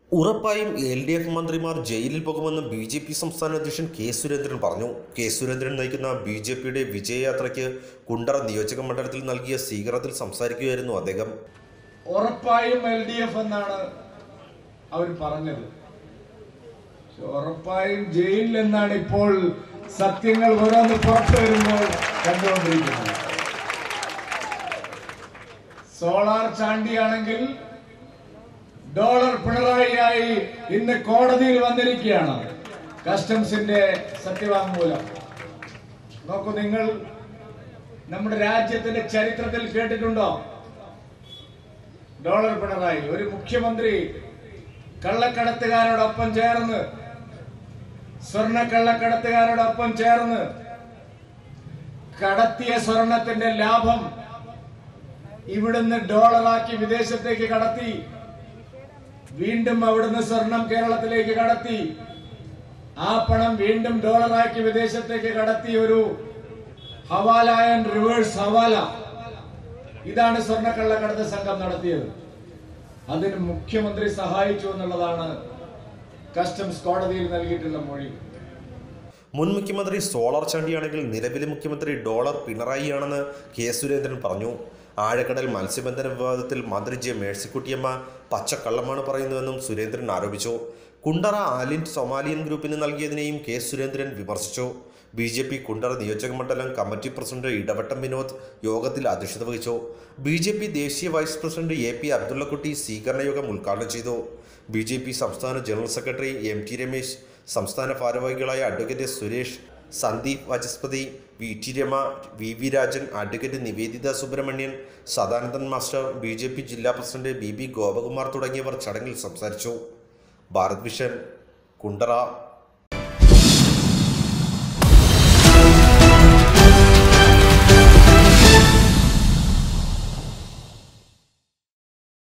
ഉറപ്പായും LDF മന്ത്രിമാർ ജയിലിൽ പോകുമെന്ന് BJP സംസ്ഥാന അധ്യക്ഷൻ കെ സുരേന്ദ്രൻ പറഞ്ഞു. കെ സുരേന്ദ്രൻ നയിക്കുന്ന BJPയുടെ വിജയയാത്രയ്ക്ക് കുണ്ടറ നിയോജക മണ്ഡലത്തിൽ നൽകിയ സ്വീകരണത്തിൽ സംസാരിക്കുകയായിരുന്നു അദ്ദേഹം. ഉറപ്പായും LDF എന്നാണ് അവർ പറഞ്ഞത്. ഉറപ്പായും ജയിലിൽ എന്നാണ് ഇപ്പോൾ സത്യങ്ങൾ ഓരോന്ന് പുറത്തു വരുമ്പോൾ കണ്ടുകൊണ്ടിരിക്കുന്നത്. സോളാർ ചാണ്ടിയാണെങ്കിൽ ഡോളർ പിണറായിയായി ഇന്ന് കോടതിയിൽ വന്നിരിക്കുകയാണ്. കസ്റ്റംസിന്റെ സത്യവാങ്മൂലം നോക്കൂ. നിങ്ങൾ നമ്മുടെ രാജ്യത്തിന്റെ ചരിത്രത്തിൽ കേട്ടിട്ടുണ്ടോ? ഡോളർ പിണറായി ഒരു മുഖ്യമന്ത്രി കള്ളക്കടത്തുകാരോടൊപ്പം ചേർന്ന്, സ്വർണ്ണക്കള്ളക്കടത്തുകാരോടൊപ്പം ചേർന്ന് കടത്തിയ സ്വർണത്തിന്റെ ലാഭം ഇവിടുന്ന് ഡോളറാക്കി വിദേശത്തേക്ക് കടത്തി, വീണ്ടും അവിടുന്ന് സ്വർണം കേരളത്തിലേക്ക് കടത്തി, ആ പണം വീണ്ടും ഡോളറാക്കി വിദേശത്തേക്ക് കടത്തി. ഒരു ഹവാല ആൻഡ് റിവേഴ്സ് ഹവാല, ഇതാണ് സ്വർണ്ണക്കള്ളക്കടത്ത് സംഘം നടത്തിയത്. അതിന് മുഖ്യമന്ത്രി സഹായിച്ചു എന്നുള്ളതാണ് കസ്റ്റംസ് കോടതിയിൽ നൽകിയിട്ടുള്ള മൊഴി. മുൻ മുഖ്യമന്ത്രി സോളാർ ചാണ്ടിയാണെങ്കിൽ നിലവിലെ മുഖ്യമന്ത്രി ഡോളർ പിണറായിയാണെന്ന് കെ സുരേന്ദ്രൻ പറഞ്ഞു. ആഴക്കടൽ മത്സ്യബന്ധന വിവാദത്തിൽ മന്ത്രി ജെ മേഴ്സിക്കുട്ടിയമ്മ പച്ചക്കള്ളമാണ് പറയുന്നതെന്നും സുരേന്ദ്രൻ ആരോപിച്ചു. കുണ്ടറ ആലിൻഡ് സൊമാലിയൻ ഗ്രൂപ്പിന് നൽകിയതിനെയും കെ സുരേന്ദ്രൻ വിമർശിച്ചു. BJP കുണ്ടറ നിയോജക മണ്ഡലം കമ്മിറ്റി പ്രസിഡന്റ് ഇടവട്ടം വിനോദ് യോഗത്തിൽ അധ്യക്ഷത വഹിച്ചു. BJP ദേശീയ വൈസ് പ്രസിഡന്റ് AP അബ്ദുള്ളക്കുട്ടി സ്വീകരണ യോഗം ഉദ്ഘാടനം ചെയ്തു. BJP സംസ്ഥാന ജനറൽ സെക്രട്ടറി MT രമേശ്, സംസ്ഥാന ഭാരവാഹികളായ advocate Suresh, Sandeep Vachaspathi, VT Rama, VV Rajan, advocate Nivedita Subramanian, Sadanandan master, BJP ജില്ലാ പ്രസിഡന്റ് BB ഗോപകുമാർ തുടങ്ങിയവർ ചടങ്ങിൽ സംസാരിച്ചു. ഭാരത് വിഷൻ, കുണ്ടറ.